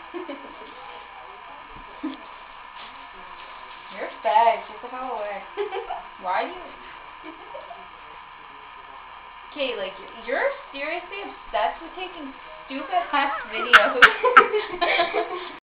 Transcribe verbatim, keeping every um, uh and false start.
You're fag. Get the hell away. Why do you... Okay, like, you're seriously obsessed with taking stupid ass videos.